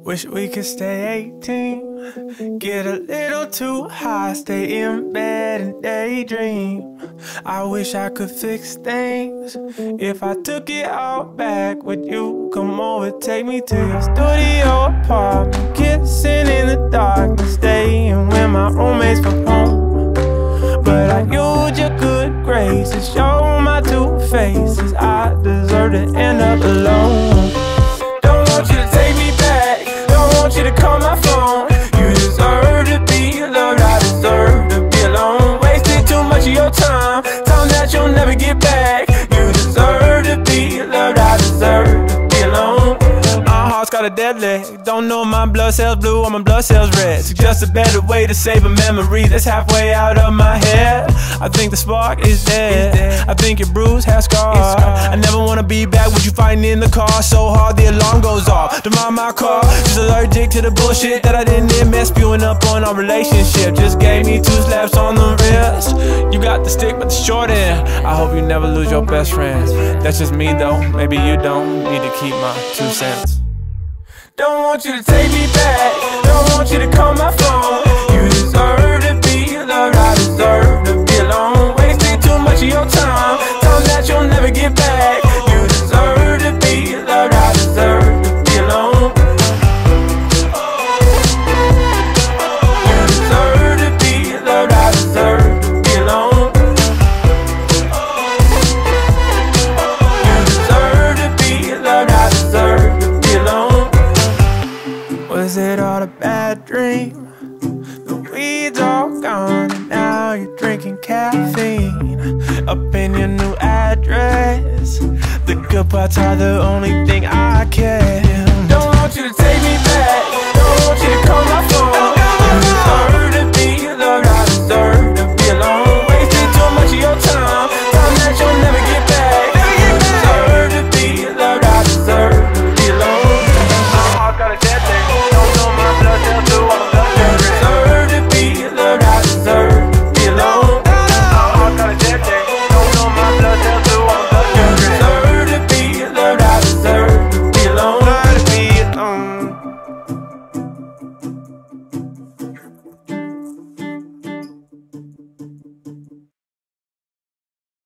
Wish we could stay 18, get a little too high, stay in bed and daydream. I wish I could fix things. If I took it all back, would you come over, take me to your studio apartment, kissing in the darkness, staying when my roommates from home. But I used your good graces, show my two faces. I deserve to end up alone. Don't want you to take me back, don't want you to call my phone. You deserve to be loved, I deserve to be alone. Wasted too much of your time, time that you'll never get back. You deserve to be loved, I deserve to be alone. My heart's got a dead leg, don't know my blood cells blue or my blood cells red. Suggest a better way to save a memory that's halfway out of my head. I think the spark is dead, I think your bruise has scarred. I never wanna be back with you fighting in the car so hard the alarm goes off. To mind my car, just allergic to the bullshit that I didn't admit, spewing up on our relationship. Just gave me 2 slaps on the wrist. You got the stick but the short end. I hope you never lose your best friends. That's just me though, maybe you don't need to keep my 2 cents. Don't want you to take me back, don't want you to call my phone. You deserve to be loved, I deserve to be alone. Wasting too much of your time, time that you'll never get back. You deserve to be loved, I deserve to be alone. You deserve to be loved, I deserve to be alone. You deserve to be loved, I deserve to be alone. Was it all a bad dream? The weed's all gone and now you're drinking caffeine. Up in your new address, the good parts are the only thing I care.